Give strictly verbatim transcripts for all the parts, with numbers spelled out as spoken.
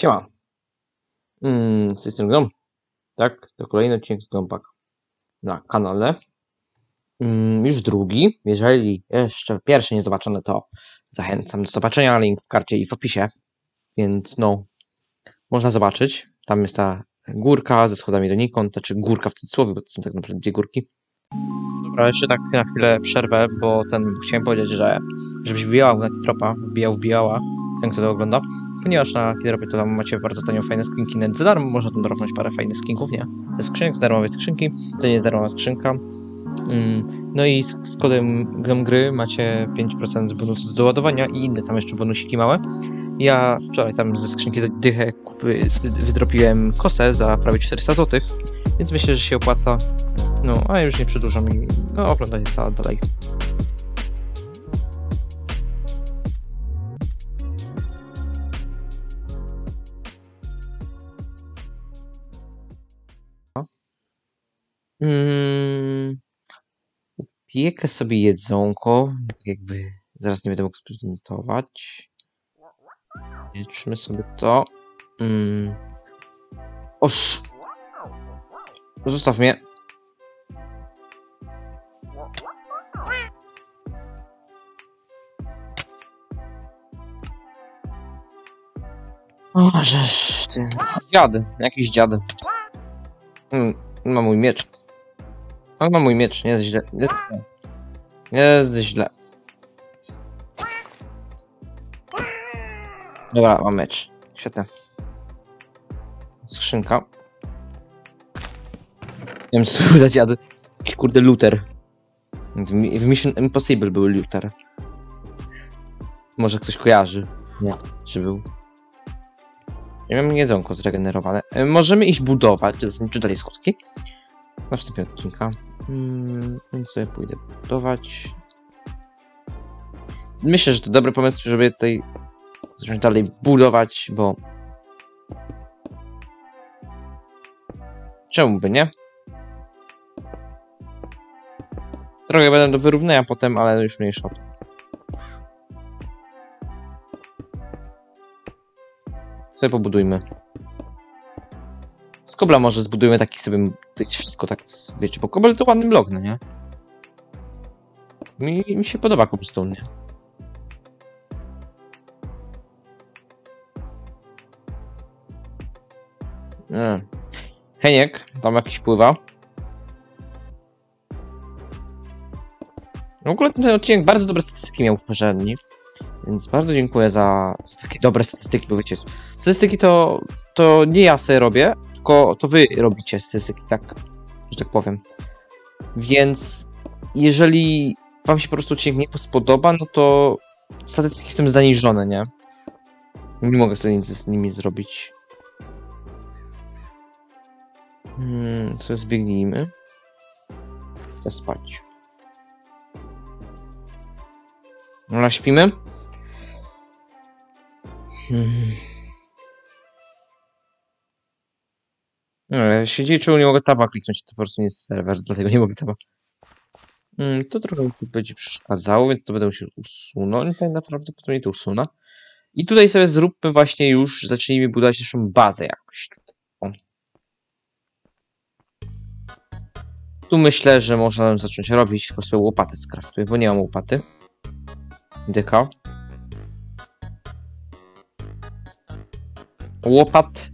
Siema. Mm, z tym Gnom. Tak, to kolejny odcinek z Gnompak na kanale. Mm, już drugi. Jeżeli jeszcze pierwszy nie zobaczony, to zachęcam do zobaczenia. Link w karcie i w opisie. Więc no, można zobaczyć. Tam jest ta górka ze schodami donikąd, znaczy górka w cudzysłowie, bo to są tak naprawdę dwie górki. Dobra, jeszcze tak na chwilę przerwę, bo ten chciałem powiedzieć, że żebyś wbijała na Kitropa, wbijał, wbijała, ten kto to ogląda, ponieważ na Kitropie to tam macie bardzo tanio fajne skrzynki, nawet za darmo można tam dorwać parę fajnych skinków, nie? Ze skrzynek, z darmowej skrzynki, to nie jest darmowa skrzynka. Mm, no i z, z kodem GNOMGRY macie pięć procent bonusu do doładowania i inne tam jeszcze bonusiki małe. Ja wczoraj tam ze skrzynki za dychę kupy, wydropiłem kosę za prawie czterysta złotych, więc myślę, że się opłaca. No, a już nie przedłużam i no, oglądajcie to dalej. Mm, piekę sobie jedzonko, tak jakby zaraz nie będę mógł sprezentować. Liczmy sobie to. Mm. Oż! Zostaw mnie. O, żeż ty. Dziad, jakiś dziad. Mm, ma mój miecz. On ma mój miecz, nie jest źle. Jest źle. Jest źle. Dobra, mam miecz. Świetnie. Skrzynka. Nie wiem, co za dziady. Taki kurde looter. W, w Mission Impossible był looter. Może ktoś kojarzy. Nie, czy był. Nie wiem, jedzonko zregenerowane. E, możemy iść budować, czy dalej schodki. Na wstępie odcinka. Hmm, więc sobie pójdę budować. Myślę, że to dobry pomysł, żeby tutaj zacząć dalej budować, bo... Czemu by nie? Trochę będę do wyrównania potem, ale już mniejsza o to. Sobie pobudujmy. Z kobla może zbudujmy taki sobie, to jest wszystko tak, wiecie, bo kobel to ładny blok, no nie? Mi, mi się podoba cobblestone, nie? nie? Heniek, tam jakiś pływa. W ogóle ten odcinek bardzo dobre statystyki miał w poprzedni, więc bardzo dziękuję za, za takie dobre statystyki, bo wiecie, statystyki to, to nie ja sobie robię, tylko to wy robicie statystyki, tak, że tak powiem. Więc jeżeli wam się po prostu odcinek nie spodoba, no to statystyki są zaniżone, nie? Nie mogę sobie nic z nimi zrobić. Hmm, sobie zbiegnijmy. Chcę spać. No, śpimy? Hmm. No, siedzi, czemu nie mogę taba kliknąć, to po prostu nie jest serwer, dlatego nie mogę taba. Hmm, to trochę mi tu będzie przeszkadzało, więc to będę musiał usunąć, tak naprawdę potem to usunę. I tutaj sobie zróbmy właśnie już, zacznijmy budować naszą bazę jakoś tutaj. O. Tu myślę, że można zacząć robić, tylko sobie łopaty skraftuję, bo nie mam łopaty. Dyka. Łopat.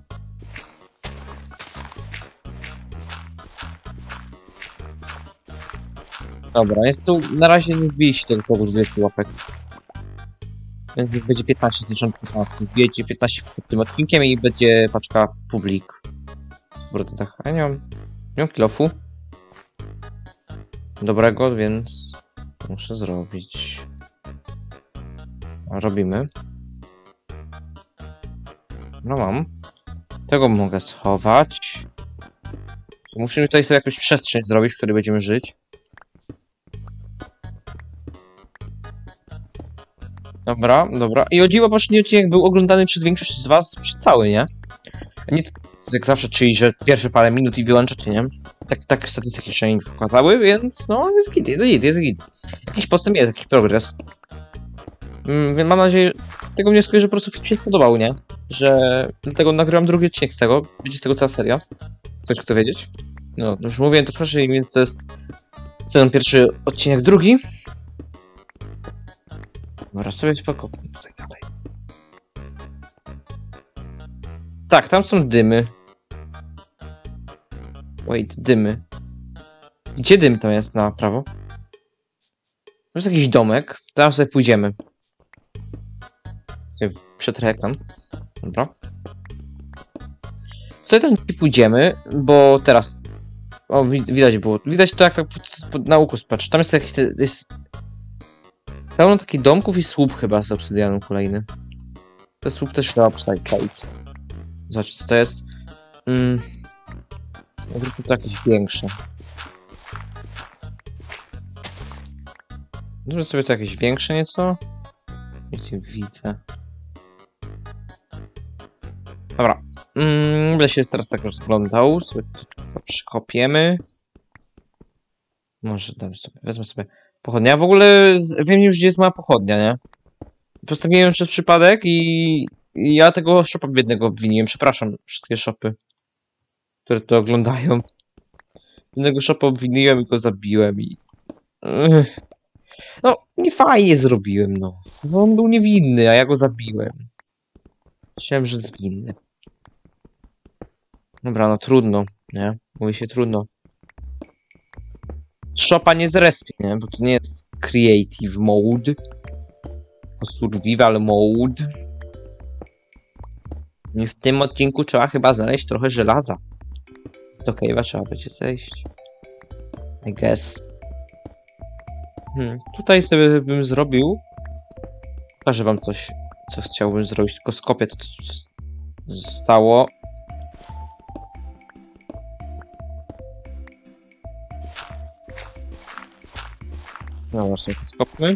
Dobra, jest tu, na razie nie wbiliście tego kogoś dwudziestu łapek. Więc będzie piętnaście z dziesiątego. Wbijecie piętnaście pod tym odcinkiem i będzie paczka publik. Dobra, to tak, ja nie mam, nie mam kilofu dobrego, więc muszę zrobić. Robimy. No mam. Tego mogę schować. Musimy tutaj sobie jakąś przestrzeń zrobić, w której będziemy żyć. Dobra, dobra. I o dziwo, poprzedni odcinek był oglądany przez większość z was cały, nie? Nie jak zawsze, czyli że pierwsze parę minut i wyłączacie, nie? Tak, tak statystyki jeszcze nie pokazały, więc no jest git, jest git, jest git. Jakiś postęp jest, jakiś progres. Mm, mam nadzieję, z tego wnioskuję, że po prostu film się podobał, nie? Że dlatego nagrywam drugi odcinek z tego. Będzie z tego cała seria. Ktoś chce wiedzieć? No, już mówiłem to wcześniej, więc to jest ten pierwszy odcinek, drugi. Dobra, sobie spoko. Tutaj dalej. Tak, tam są dymy. Wait, dymy. Gdzie dym tam jest na prawo? To jest jakiś domek. Tam sobie pójdziemy. Sobie przetrę ekran. Dobra. Sobie tam pójdziemy, bo teraz... O, widać było. Widać to, jak tak pod, pod nauku patrz. Tam jest jakiś... Jest... Pełno takich domków i słup chyba z obsydianu kolejny. Te słup też trzeba czaić. Zobaczcie, co to jest. Mm. Zróbmy to jakieś większe. Zróbmy sobie to jakieś większe nieco. Wiecie, widzę. Dobra. Mm, będę się teraz tak rozglądał. Sobie to przykopiemy. Może dam sobie, wezmę sobie pochodnia. Ja w ogóle wiem już, gdzie jest moja pochodnia, nie? Postawiłem przez przypadek i, i ja tego shopa biednego obwiniłem. Przepraszam wszystkie shopy, które to oglądają. Jednego shopa obwiniłem i go zabiłem i... No, nie fajnie zrobiłem, no. Bo on był niewinny, a ja go zabiłem. Myślałem, że jest winny. Dobra, no trudno, nie? Mówi się trudno. Shopa nie zrespie, nie? Bo to nie jest creative mode. To survival mode. I w tym odcinku trzeba chyba znaleźć trochę żelaza. Do cave'a trzeba będzie zejść. I guess. Hmm, tutaj sobie bym zrobił... Pokażę wam coś, co chciałbym zrobić. Tylko skopię to, co zostało. No, sobie to skopmy.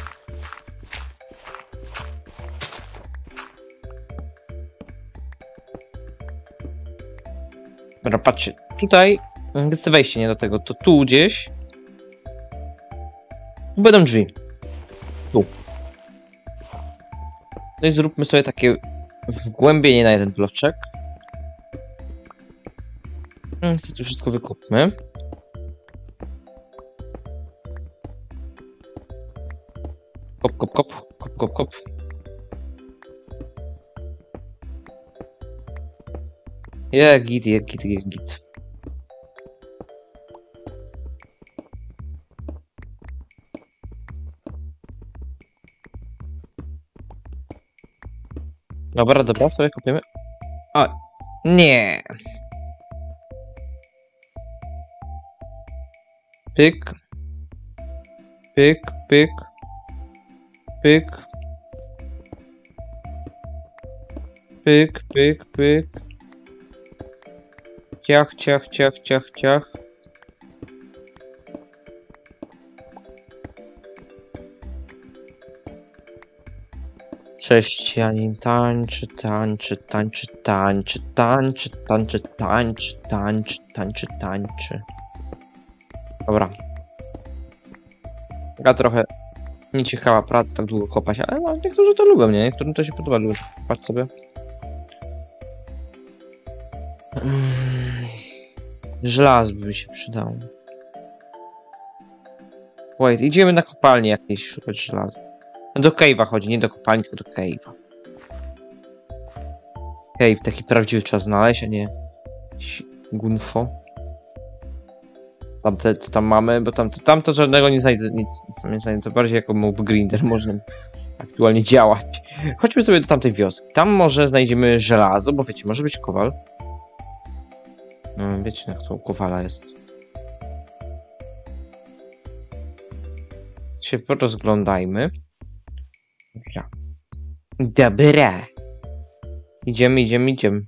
Dobra, patrzcie. Tutaj jest wejście nie do tego. To tu gdzieś. Tu będą drzwi. Tu. No i zróbmy sobie takie wgłębienie na jeden bloczek. Chcę tu wszystko wykopmy. Kop, kop, kop, kop, kop, kop. Ja, git, ja, git, ja, git. Dobra, dobra, sobie kopiemy. O, nie. Pyk. Pyk, pyk. Pyk. Pyk, pyk, pyk. Ciach, ciach, ciach, ciach, ciach. Chrześcijanin tańczy, tańczy, tańczy, tańczy, tańczy, tańczy, tańczy, tańczy, tańczy, tańczy. Dobra. Ja trochę nieciekawa praca, tak długo kopać, ale no, niektórzy to lubią, nie? Niektórym to się podoba, lubią kopać sobie. Żelaz by się przydało. Wait, idziemy na kopalnię jakieś szukać żelaza. Do cave'a chodzi, nie do kopalni, tylko do cave'a. Cave taki prawdziwy trzeba znaleźć, a nie gunfo. Tamte co tam mamy, bo tam, tam to żadnego nie znajdę, nic, nic nie znajdę, to bardziej jako mob grinder można aktualnie działać. Chodźmy sobie do tamtej wioski. Tam może znajdziemy żelazo, bo wiecie, może być kowal. No, wiecie, jak to u kowala jest. Się porozglądajmy. Dobra. Dobra. Idziemy, idziemy, idziemy.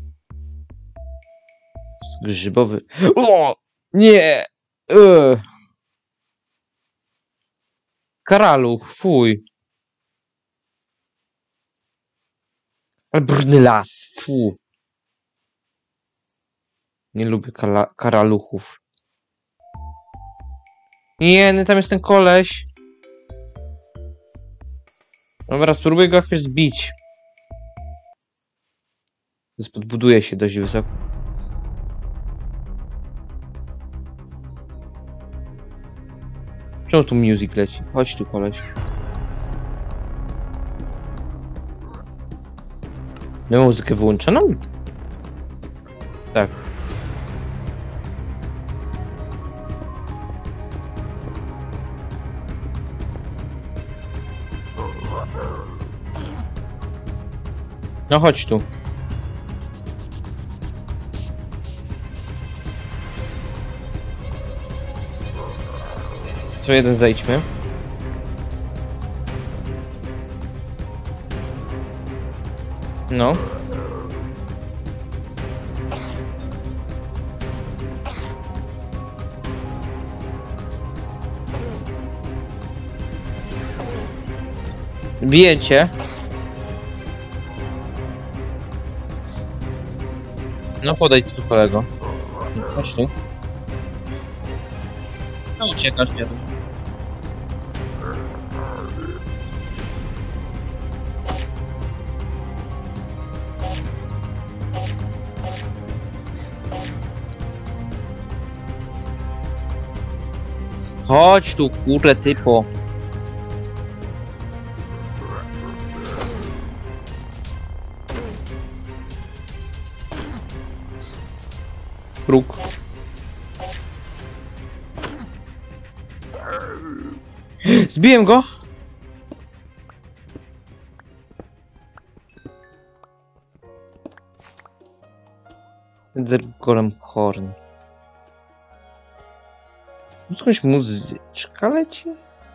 Grzybowy. O! Nie! Ugh. Karaluch, fuj. Ale brudny las, fu. Nie lubię karaluchów. Nie, no tam jest ten koleś. Dobra, spróbuję go jakoś zbić. Podbuduje się dość wysoko. Czemu tu music leci? Chodź tu, koleś. Miał muzykę wyłączoną? Tak. No chodź tu. Co jeden zejdźmy. No. Biję cię. No podejdź tu, kolego. Chodź tu. Co uciekasz, dziadu? Chodź tu, kurde, typo. Kruk. Zbiłem go. Golem Horn. Skądś muzyczka leci?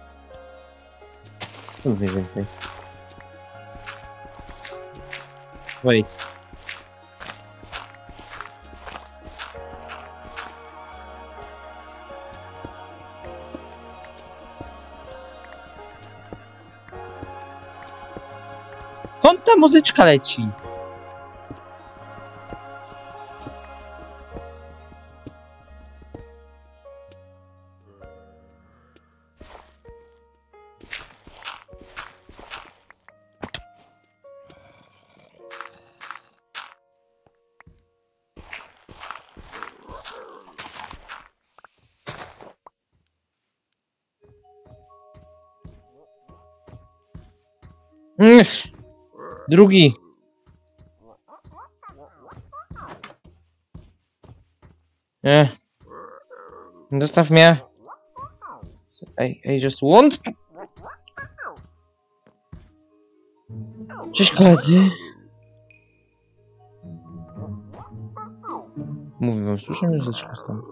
No mniej więcej. Wait. Skąd ta muzyczka leci? Nysz. Drugi. Nie. Dostaw mnie. I, I just want. Cześć, koledzy. Mówię wam, słyszę muzyczkę stąd.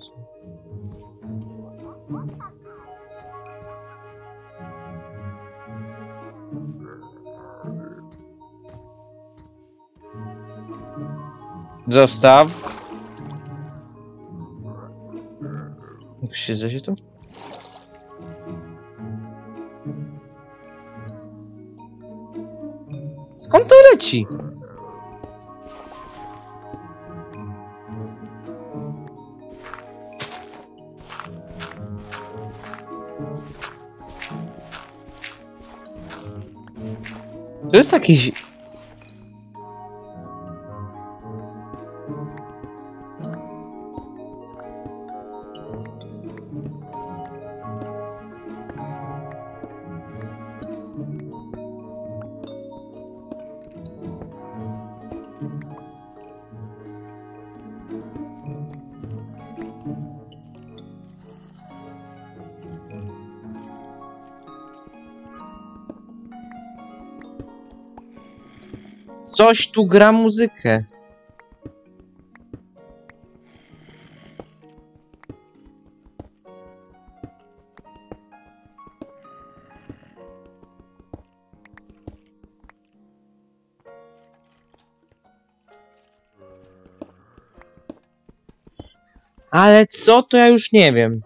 Zostaw. Siedzę się tu? Skąd to leci? To jest jakiś... Coś tu gra muzykę. Ale co, to ja już nie wiem.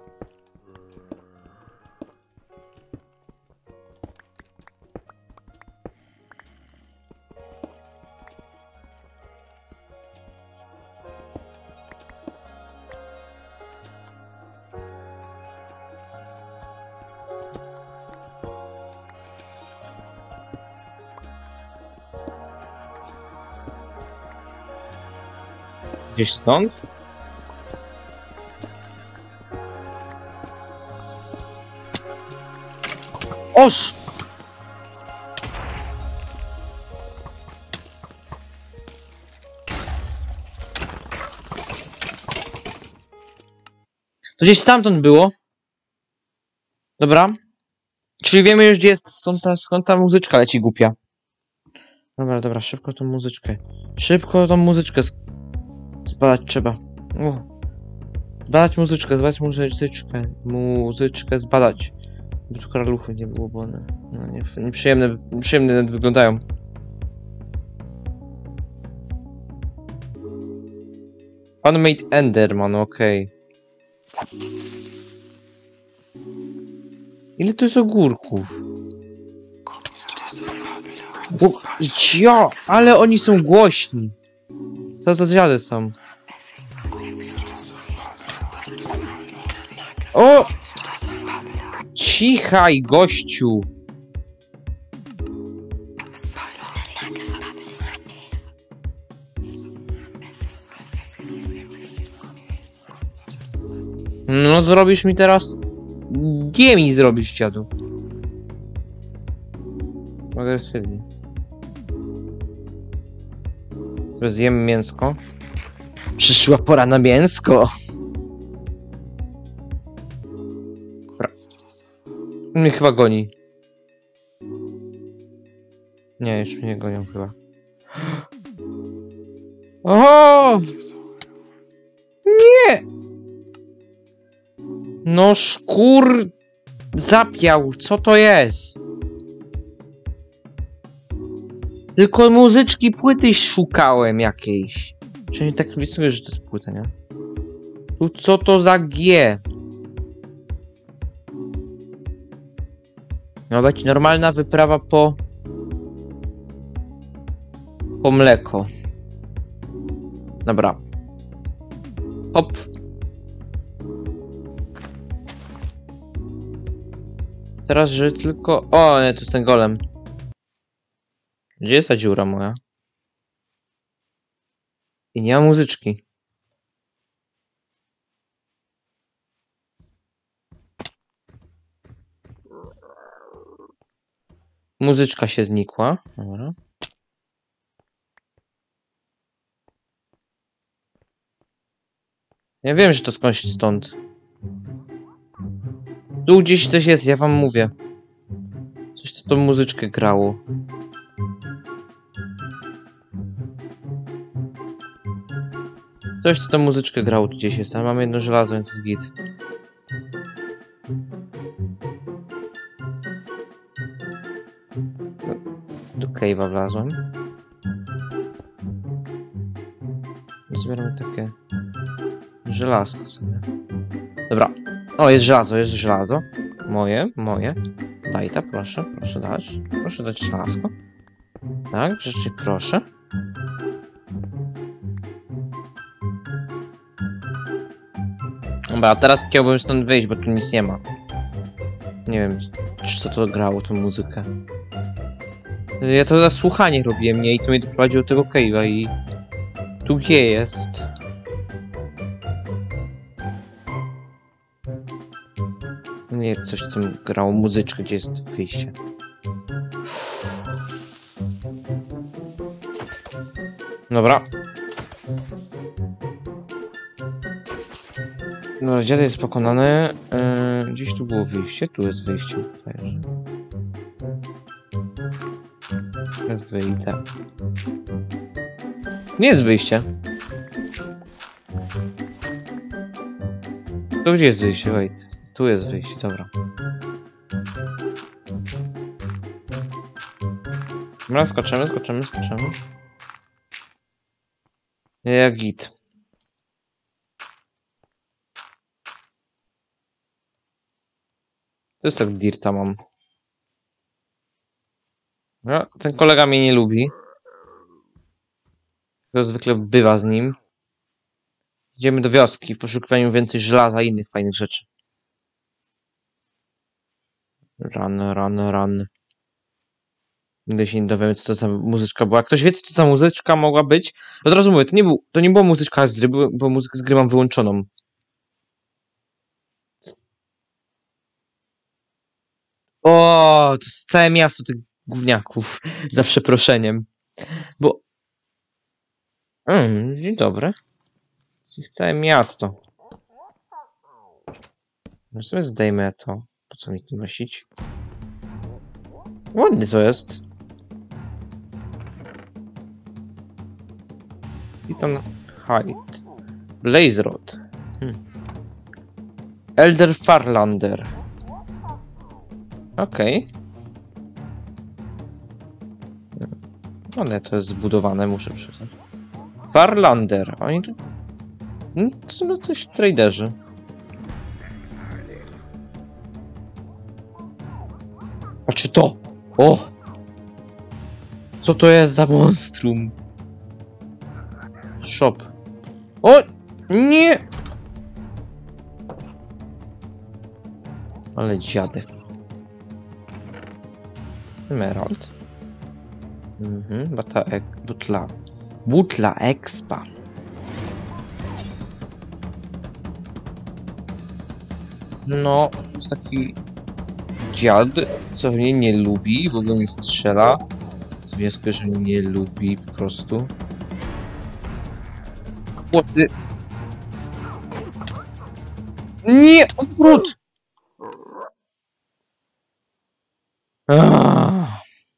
Gdzieś stąd? Oż! To gdzieś stamtąd było. Dobra. Czyli wiemy już, gdzie jest, stąd ta, skąd ta muzyczka leci głupia. Dobra, dobra, szybko tą muzyczkę. Szybko tą muzyczkę zbadać trzeba. U. Zbadać muzyczkę, zbadać muzyczkę. Muzyczkę zbadać. By tu karaluchy nie było, bo one no, nie, nieprzyjemne, nieprzyjemne wyglądają. Unmade Enderman, okej. Okay. Ile tu jest ogórków? O, ja, ale oni są głośni. Co za dziady są? O! Cichaj, gościu! No zrobisz mi teraz... Nie mi zrobisz, dziadu. Agresywnie. Sobie zjem mięsko. Przyszła pora na mięsko! Mnie chyba goni. Nie, już mnie gonią chyba. O! Nie! No szkur... Zapiał, co to jest? Tylko muzyczki płyty szukałem jakiejś. Czyli tak myślę, że to jest płyta, nie? Tu co to za G? Ma być normalna wyprawa po... Po mleko. Dobra. Hop. Teraz, że tylko... O, nie, to jest ten golem. Gdzie jest ta dziura moja? I nie ma muzyczki. Muzyczka się znikła. Dobra. Ja wiem, że to skądś stąd. Tu gdzieś coś jest, ja wam mówię. Coś co tą muzyczkę grało. Coś co tą muzyczkę grało tu gdzieś jest, ale mamy jedno żelazo, więc jest git. Do cave'a wlazłem. Zbieramy takie... żelazko sobie. Dobra. O, jest żelazo, jest żelazo. Moje, moje. Daj ta, proszę, proszę dać. Proszę dać żelazko. Tak, rzeczy proszę. Dobra, a teraz chciałbym stąd wyjść, bo tu nic nie ma. Nie wiem, czy co to grało, tą muzykę. Ja to za słuchanie robiłem, nie? I to mnie doprowadziło do tego cave'a i... Tu gdzie jest? Nie, coś tam grało muzyczkę, gdzie jest wyjście. Dobra. Dobra, dziad jest pokonany. Yy, gdzieś tu było wyjście, tu jest wyjście. Ja wyjdę. Nie jest wyjście. To gdzie jest wyjście? Wait. Tu jest wyjście, dobra. Dobra, skoczymy, skoczymy, skoczymy. Jak git. To jest tak dirta mam. No, ten kolega mnie nie lubi. To zwykle bywa z nim. Idziemy do wioski w poszukiwaniu więcej żelaza i innych fajnych rzeczy. Run, run, run. Nigdy się nie dowiemy, co to za muzyczka była. Jak ktoś wie, co to za muzyczka mogła być, od razu mówię, to nie, był, to nie była muzyczka z gry, bo, bo muzykę z gry mam wyłączoną. O, to jest całe miasto tych gówniaków, za przeproszeniem. Bo... Mm, dzień dobry. To jest całe miasto. No sobie zdejmę to. Po co mi tu nosić? Ładnie to jest. Titan Height. Blaze Rod. Hmm. Elder Farlander. Okej. Okay. Ale to jest zbudowane, muszę przyznać. Farlander. Oni tu... Hmm, to są coś traderzy. A czy to? O! Co to jest za monstrum? Shop. O! Nie! Ale dziady. Emerald. Mhm, bata ek, butla. Butla expa. No, to jest taki dziad, co mnie nie lubi, w ogóle mnie strzela. Z wniosku, że mnie nie lubi po prostu. Chłopy. Nie, odwrót! Aaaa.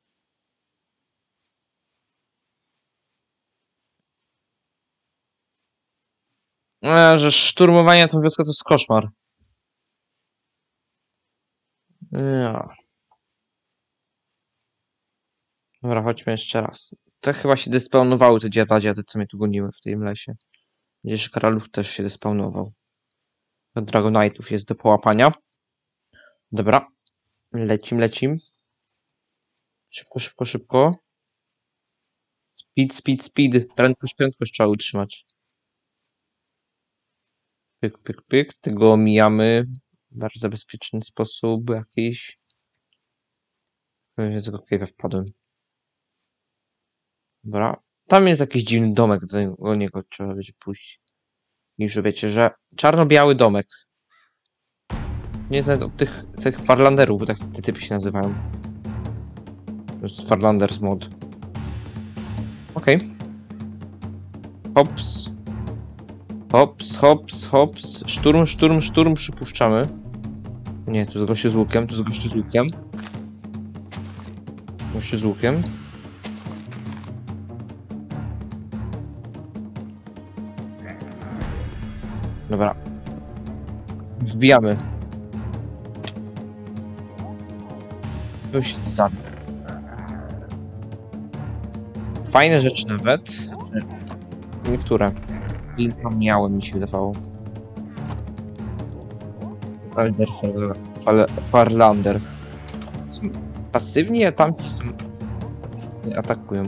A, że szturmowanie tą wioskę to jest koszmar. Ja. Dobra, chodźmy jeszcze raz. To chyba się despawnowały te dziada dziady, co mnie tu goniły w tym lesie. Gdzieś Karalów też się despawnował. Dragonite'ów jest do połapania. Dobra. Lecim, lecim. Szybko, szybko, szybko. Speed, speed, speed. Prędkość, prędkość trzeba utrzymać. Pyk, pyk, pyk. Tego omijamy w bardzo bezpieczny sposób jakiś. Z tego cave'a wpadłem. Dobra. Tam jest jakiś dziwny domek, do niego trzeba będzie pójść. I że wiecie, że czarno-biały domek. Nie znam od tych, tych Farlanderów, bo tak te typy się nazywają. To jest Farlanders mod. Okej. Okay. Hops. Hops, hops, hops. Szturm, szturm, szturm przypuszczamy. Nie, tu jest gościu z łukiem, tu jest gościu z łukiem. Gościu z łukiem. Dobra. Wbijamy. To się zabił. Fajne rzeczy nawet. Niektóre. I tam miałem, mi się wydawało. Elder Farlander. Są pasywni, a tamci są... atakują.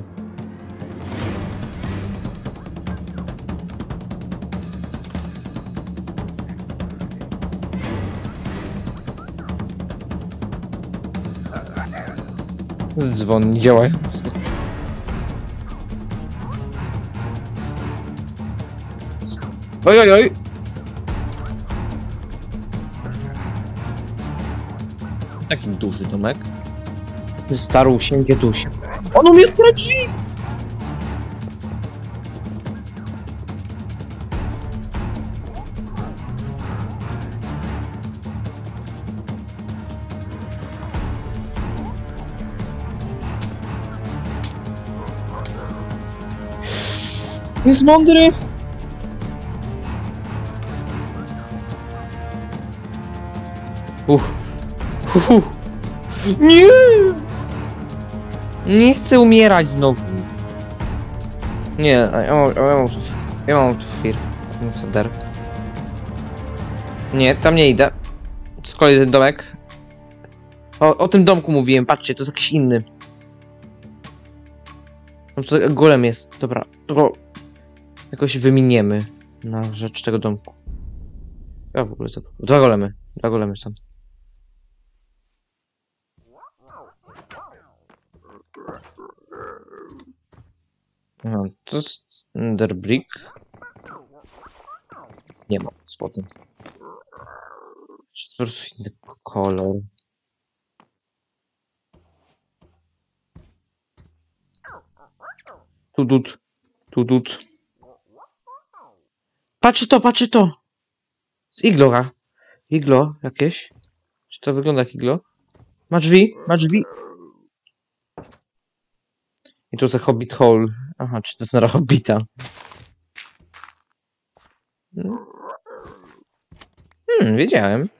Dzwon nie działający. Oj, oj, oj! Taki duży domek. Starł się, gdzie tu się. On umie otwierać drzwi! Jest mądry! Uff. Uff. Uff. Nie! Nie chcę umierać znowu. Nie, ja mam, ja mam, ja mam tu fir. Feder. Nie, tam nie idę. Z kolei ten domek. O, o tym domku mówiłem, patrzcie, to jest jakiś inny. Tam to golem jest, dobra. To jakoś wyminiemy na rzecz tego domku. Ja w ogóle zapomnę. Dwa golemy. Dwa golemy są. Aha, to jest Enderbrick. Nie ma spodem. Czy to po prostu inny kolor? Tudut. Tudut. Patrzy to, patrzy to! Z iglora. Iglo jakieś? Czy to wygląda jak iglo? Ma drzwi, ma drzwi. I tu jest Hobbit Hole. Aha, czy to jest na Hobbita? Hmm, wiedziałem.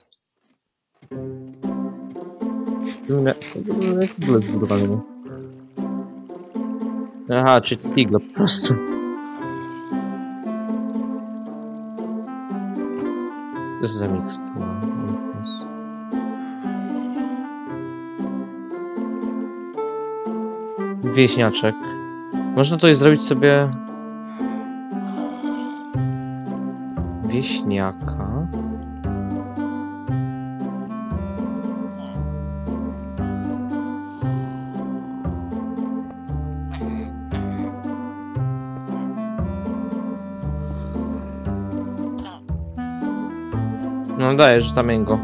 Jak w ogóle zbudowane? Aha, czy ciglo po prostu. Co jest za mikstura? Wieśniaczek. Można tutaj zrobić sobie... Wieśniaka. No daję, że tam go.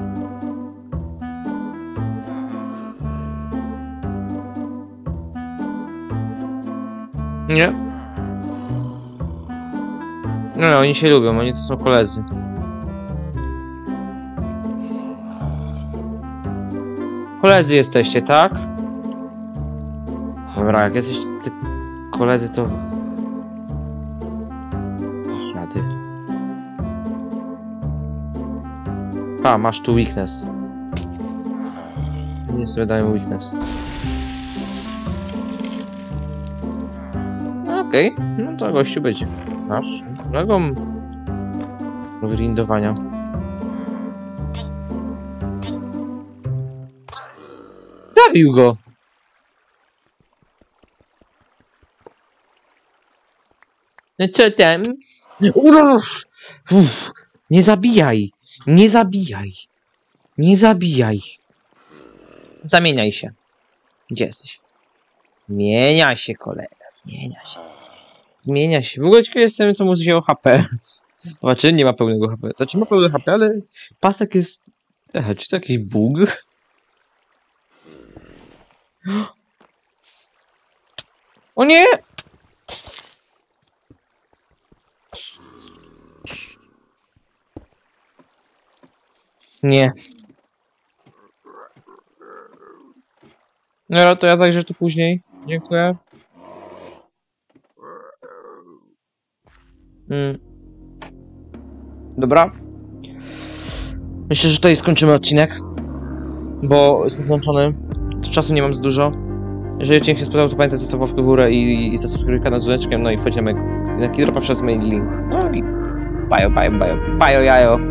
Nie. No, oni się lubią, oni to są koledzy. Koledzy jesteście, tak? Dobra, jak jesteście koledzy, to... Rady. A, masz tu weakness. Nie sobie dają weakness. Okej, okay. No to gościu będzie nasz kolegą grindowania. Zabił go! No co tam? Uff, uff, nie zabijaj! Nie zabijaj! Nie zabijaj! Zamieniaj się. Gdzie jesteś? Zmienia się, kolega, zmienia się. Zmienia się. W ogóle ciekaw jestem, co mu wzięło H P. Zobaczy, nie ma pełnego H P. To czy ma pełne H P, ale pasek jest... Aha, czy to jakiś bug? O nie! Nie. No to ja zajrzę tu później. Dziękuję. Mm. Dobra. Myślę, że tutaj skończymy odcinek. Bo jestem zmęczony. Czasu nie mam za dużo. Jeżeli odcinek się spodobał, to pamiętaj zostaw łapkę w górę i, i zasubskrybuj kanał z dzwoneczkiem. No i wchodzimy na Keydropa przez mail link. No i bajo, bajo, bajo, bajo, jajo.